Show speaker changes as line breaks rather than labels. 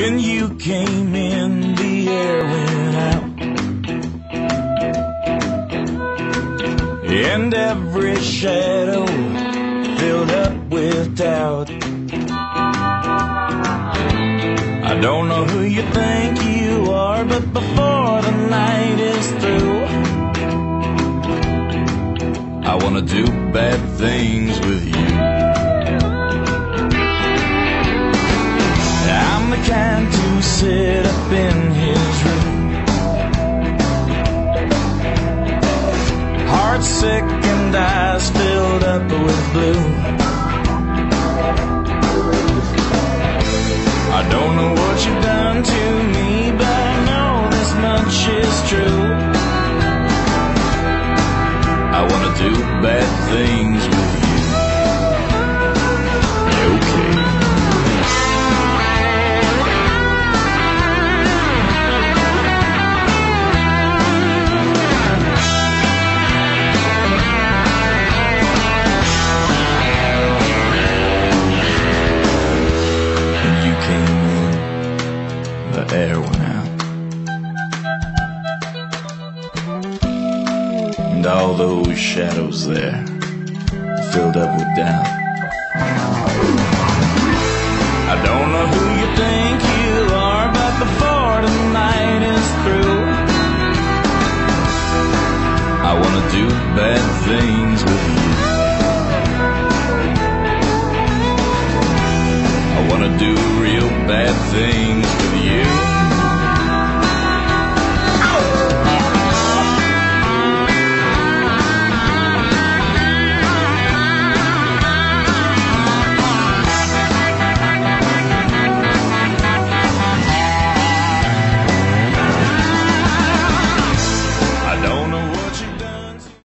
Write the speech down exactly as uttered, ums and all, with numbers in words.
When you came in, the air went out, and every shadow filled up with doubt. I don't know who you think you are, but before the night is through, I wanna do bad things with you. I'm the kind to sit up in his room, heart sick and eyes filled up with blue. I don't know what you've done to me, but I know this much is true. I wanna do bad things with you. Okay. When you came in, the air went out, and all those shadows there filled up with doubt. I don't know who you think you are, but before the night is through, I wanna do bad things with you. I wanna do real bad things